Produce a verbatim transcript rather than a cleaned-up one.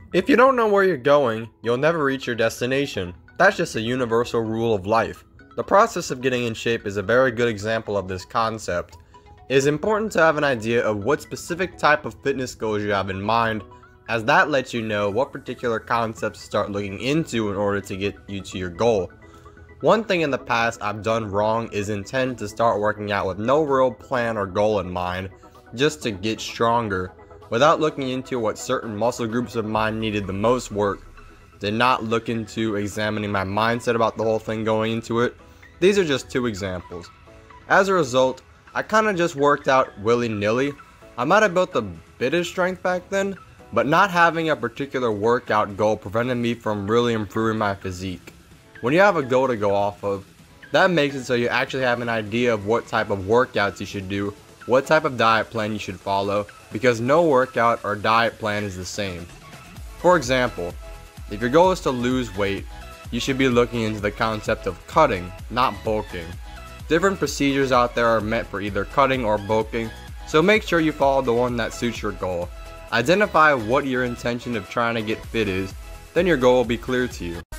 If you don't know where you're going, you'll never reach your destination. That's just a universal rule of life. The process of getting in shape is a very good example of this concept. It is important to have an idea of what specific type of fitness goals you have in mind, as that lets you know what particular concepts to start looking into in order to get you to your goal. One thing in the past I've done wrong is intend to start working out with no real plan or goal in mind, just to get stronger, without looking into what certain muscle groups of mine needed the most work. Did not look into examining my mindset about the whole thing going into it. These are just two examples. As a result, I kinda just worked out willy-nilly. I might have built a bit of strength back then, but not having a particular workout goal prevented me from really improving my physique. When you have a goal to go off of, that makes it so you actually have an idea of what type of workouts you should do, what type of diet plan you should follow, because no workout or diet plan is the same. For example, if your goal is to lose weight, you should be looking into the concept of cutting, not bulking. Different procedures out there are meant for either cutting or bulking, so make sure you follow the one that suits your goal. Identify what your intention of trying to get fit is, then your goal will be clear to you.